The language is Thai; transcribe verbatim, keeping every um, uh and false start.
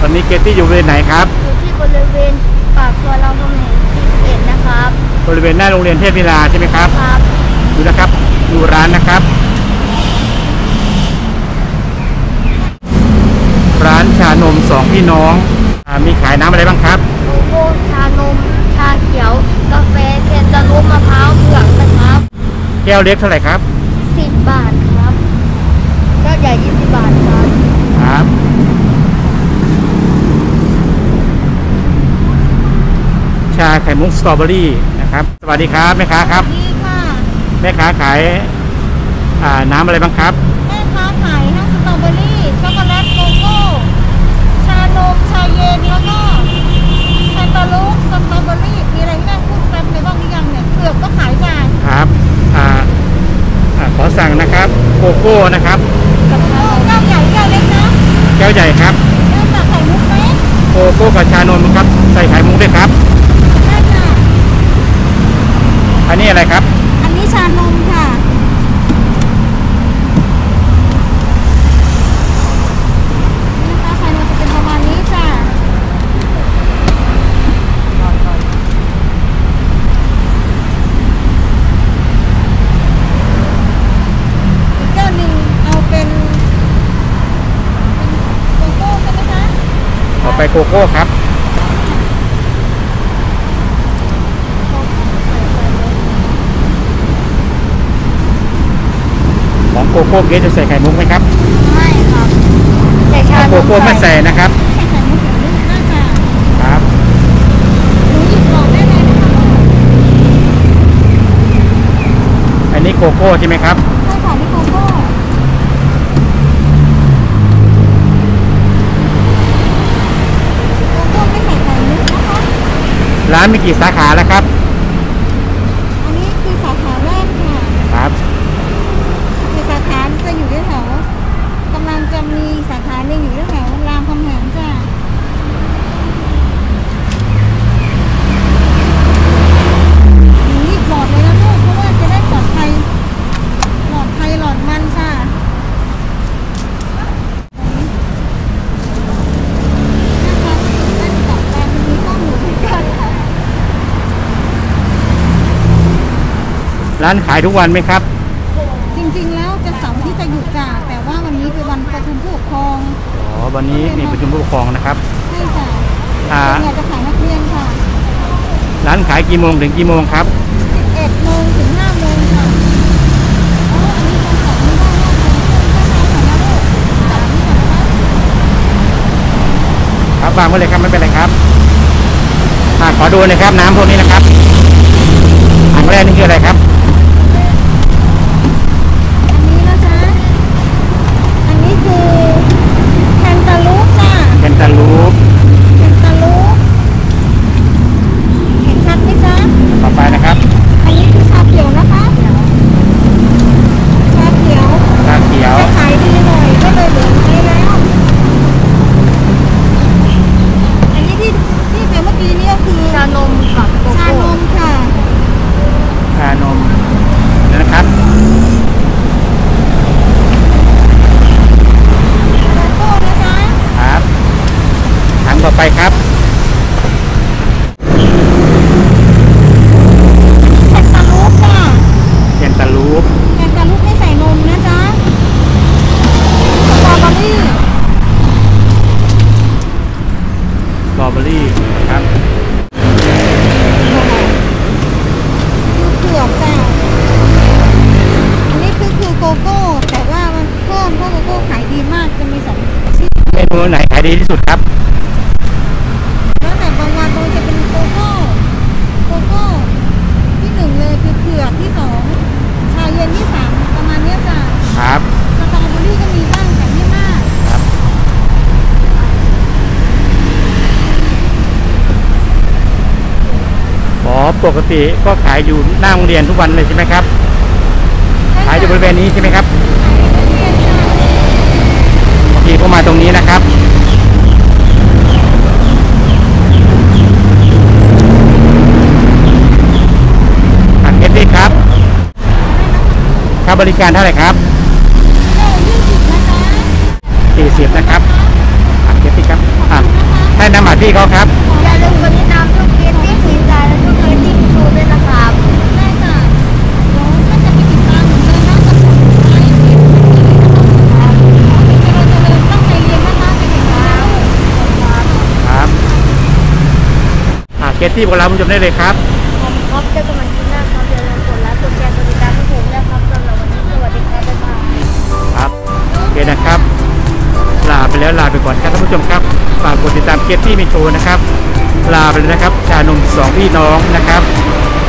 อนนี้เกตตี้อยู่บริเวณไหนครับอยู่ที่บริเวณปากซอยรามคำแหงสี่สิบเอ็ดนะครับบริเวณหน้าโรงเรียนเทพวิลาใช่ไหมครับครับดูนะครับดูร้านนะครับร้านชานมสองพี่น้องมีขายน้ำอะไรบ้างครับโกโก้ชานมชาเขียวกาแฟแคนตาลูปมะพร้าวเผือกนะครับแก้วเล็กเท่าไหร่ครับสิบบาทครับแก้วใหญ่ยี่สิบบาทครับครับชาไข่มุกสตรอเบอรี่นะครับสวัสดีครับแม่ค้าครับสวัสดีค่ะแม่ค้าขายน้ำอะไรบ้างครับแม่ค้าขายทั้งสตรอเบอรี่ช็อกโกแลตโกโก้ชานมชาเย็นแล้วก็แคนตาลูปสตรอเบอรี่มีอะไรที่แม่พูดแป๊บไปบ้างหรือยังเนี่ยเผือกก็ขายจ้าครับอ่าขอสั่งนะครับโกโก้นะครับแก้วใหญ่แก้วเล็กนะแก้วใหญ่ครับแก้วใส่ไข่มุกไหมโกโก้กับชานมครับใส่ไข่มุกด้วยครับใช่ค่ะอันนี้อะไรครับอันนี้ชานมค่ะนี่นะคะชานมจะเป็นประมาณนี้จ้ะอีกแก้วหนึ่งเอาเป็นโกโก้ใช่ไหมคะต่อไปโกโก้ครับของโกโก้เกสจะใส่ไข่มุกไหมครับไม่ครับแต่ชาโกโก้ไม่ใส่นะครับใส่ไข่มุกอย่างนี้น่าจะครับหนูหยิบลองได้เลยนะคะอันนี้โกโก้ใช่ไหมครับใช่ค่ะนี่โกโก้โกโก้ไม่ใส่ไข่มุกนะคะร้านมีกี่สาขาแล้วครับอันนี้คือสาขาแรกค่ะครับคือสาขาจะอยู่ที่แถวกำลังจะมีสาขาหนึ่งอยู่ที่แถวรามคำแหงจ้ะรีบหลอดเลยนะลูกเพราะว่าจะได้ปลอดภัยหลอดไทยหลอดมันค่ะร้านขายทุกวันไหมครับจริงๆแล้วจะเสาร์ที่จะหยุดจ้ะแต่ว่าวันนี้เป็นวันประชุมผู้ปกครองอ๋อวันนี้มีประชุมผู้ปกครองนะครับใช่ค่ะอ่าจะขายนักเรียนค่ะร้านขายกี่โมงถึงกี่โมงครับสิบเอ็ดโมงถึงห้าโมงค่ะอ๋ออันนี้คนขายไม่ได้มากเลยถ้าขายขายนะลูกจับนี่ก่อนนะคะครับวางไว้เลยครับไม่เป็นไรครับขอดูนะครับน้ำพวกนี้นะครับอันแรกนี่คืออะไรครับอันนี้นะจ๊ะอันนี้คือแคนตาลูปจ้ะแคนตาลูปแคนตาลูปเห็นชัดไหมจ๊ะต่อไปนะครับอันนี้คือชาเขียวนะคะชาเขียวชาเขียวขายดีหน่อยก็เลยเหลือน้อยแล้วอันนี้ที่ที่เมื่อกี้นี่ก็คือชานมกับชานมค่ะชานมนะครับโกโก้นะคะครับถังต่อไปครับแคนตาลูปค่ะแคนตาลูปแคนตาลูปไม่ใส่นมนะจ๊ะสตรอเบอรี่สตรอเบอรี่ครับคือเผือกจ้ะอันนี้คือคือโกโก้แต่ว่ามันเพิ่มเพราะโกโก้ขายดีมากจะมีสองชิ้นเมนูไหนขายดีที่สุดครับแล้วแต่บางวันมันจะเป็นโกโก้โกโก้ที่หนึ่งเลยคือเผือกที่สองชาเย็นที่สามประมาณนี้จ้ะครับสตรอเบอรี่ก็มีบ้างแต่ไม่มากครับอ๋อปกติก็ขายอยู่หน้าโรงเรียนทุกวันเลยใช่ไหมครับขายอยู่บริเวณนี้ใช่ไหมครับบางทีก็มาตรงนี้นะครับอันเก็ตตี้ครับค่าบริการเท่าไหร่ครับยี่สิบนะคะสี่สิบนะครับเคที่ครับอ่ะให้น้ำหมักพี่เขาครับอย่าลืมกดติดตามช่องเกตตี้สีใจและช่องเกตตี้โชว์ด้วยนะครับได้จ้ะเดี๋ยวก็จะไปติดตามเหมือนเดิมนะกับผลงานที่เราจะเริ่มตั้งใจเรียนนะคะเป็นอย่างไรครับอ่ะเคที่พวกเราคุณผู้ชมได้เลยครับผมครับเจอกันใหม่ที่หน้าครับอย่าลืมกดไลค์กดแชร์กดติดตามให้ผมด้วยครับสำหรับวันนี้สวัสดีครับบ๊ายบายครับโอเคนะครับลาไปแล้วลาไปก่อนครับท่านผู้ชมครับฝากกดติดตามเคที่มีโชว์นะครับลาไปเลยนะครับชานมสองพี่น้องนะครับ